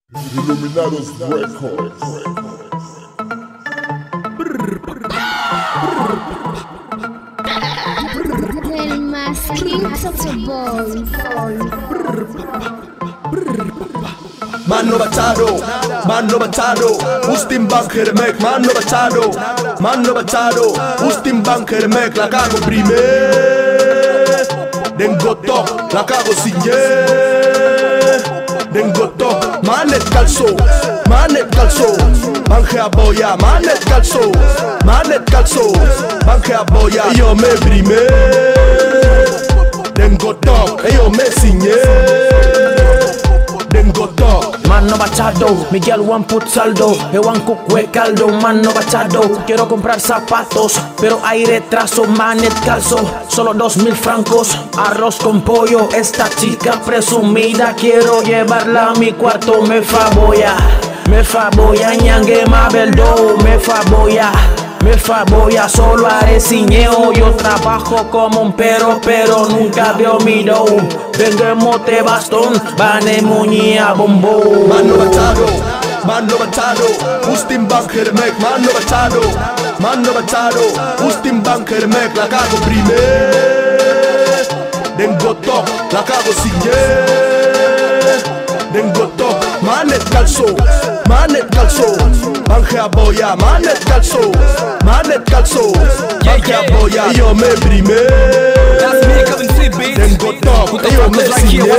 Iluminados Records. El más Kings of the Boys. Manno Bachado, Ustin Banker Mek, Manno Bachado, Ustin Banker Mek, la cago primer. Dengo top, la cago signé. Dengo top, manet calzo, Bange a boya, manet calzo, Bange a boya, io me primer. Dengo top, io me signé. Dengo top. Manno Bachado, Miguel One put saldo, One cook we caldo, Manno Bachado. Quiero comprar zapatos, pero hay retraso, manet calzo, solo 2000 francos, arroz con pollo. Esta chica presumida, quiero llevarla a mi cuarto. Me faboya, ñangue mabeldo, me faboya, solo haré ciñeo. Yo trabajo como un perro, pero nunca veo mi dough. Vengo en mote bastón, bane muñía bombo. Manno Bachado, Ustin Banker Mek, Manno Bachado, Ustin Banker Mek, la cago primer. Dengo top, la cago signé. Dengo top, manet calzo, Bange a boya, manet calzo, Bange a boya, io me primer. Dengo top, io me signé.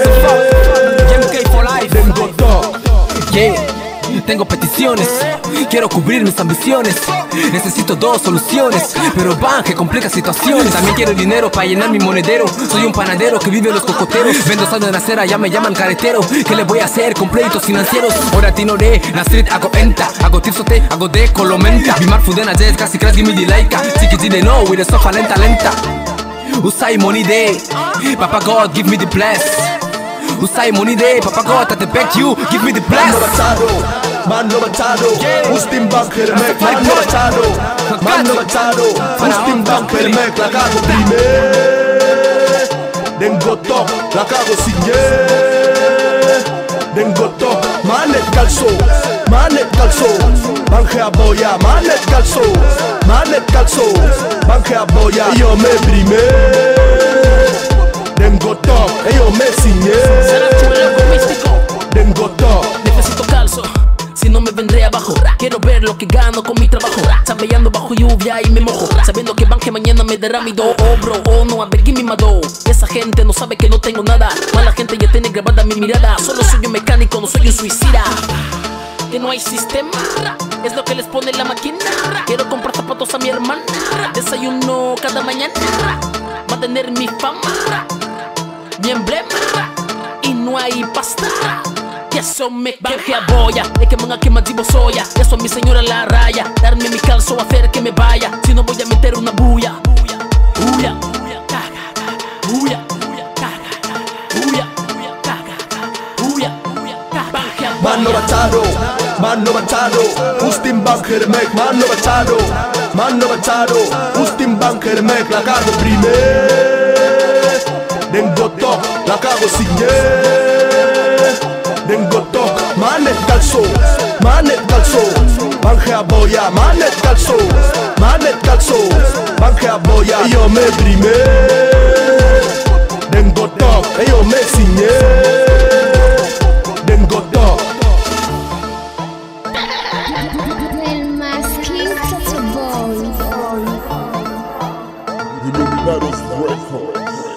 Dengo top. Yeah, tengo peticiones, quiero cubrir mis ambiciones. Necesito dos soluciones, pero Bange complica situaciones. También quiero dinero para llenar mi monedero. Soy un panadero que vive en los cocoteros. Vendo sal en la acera, ya me llaman caretero. ¿Qué le voy a hacer con créditos financieros? Ora tinoré, la street hago enta, hago tipsote, hago de colomenta. Bimar fudena jazz, casi crash, give me the laika. Tiki de no, with the sofa lenta. Usai money day, Papa God give me the bless. Usai money day, Papa God, I beg you, give me the bless. Manno Bachado, Ustin Banker Mek, Manno Bachado, Ustin Banker Mek, la cago primer. Dengo top, la cago signé. Dengo top, manet calzo, Bange a boya, manet calzo, Bange a boya, io me primer. Dengo top, io me signé. Dengo top. Necesito calzo, si no me vendré abajo. Quiero ver lo que gano con mi trabajo. Chambellando bajo lluvia y me mojo, sabiendo que Bange mañana me dará mi do. Oh bro, oh no, I'm begging me my dough. Esa gente no sabe que no tengo nada. Mala gente ya tiene grabada mi mirada. Solo soy un mecánico, no soy un suicida. Que no hay sistema, es lo que les pone la máquina. Quiero comprar zapatos a mi hermana, desayuno cada mañana, mantener mi fama, mi emblema, y no hay pasta. Que eso me Bange a boya, de que manga que madibo soya. Eso a mi señora la raya, darme mi calzo, hacer que me vaya. Si no voy a meter una bulla. Manno Bachado, Ustin Banker Mek, Manno Bachado, Ustin Banker Mek, la cago primer. Dengo top, la cago signé. Dengo top, manet calzo, Bange a boya, manet calzo, Bange a boya, io me primer. Dengo top, io me signé. Dengo top. El más Kings of the Boys. Iluminados Records.